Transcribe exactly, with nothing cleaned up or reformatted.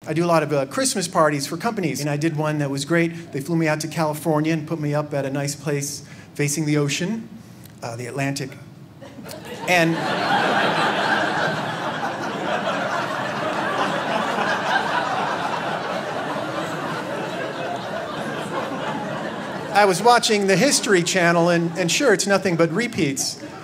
I do a lot of uh, Christmas parties for companies, and I did one that was great. They flew me out to California and put me up at a nice place facing the ocean, uh, the Atlantic. And I was watching the History Channel, and, and sure, it's nothing but repeats.